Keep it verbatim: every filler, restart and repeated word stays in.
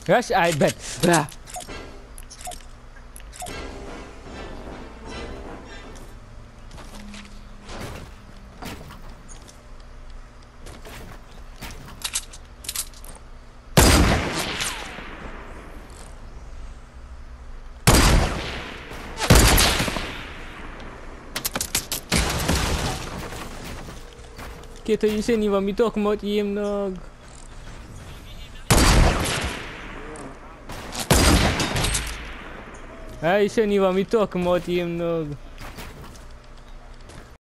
Yes, I bet. Ah. Kita di sini bang, itu aku mau diem nog. Hai sini bang, itu aku mau diem nog.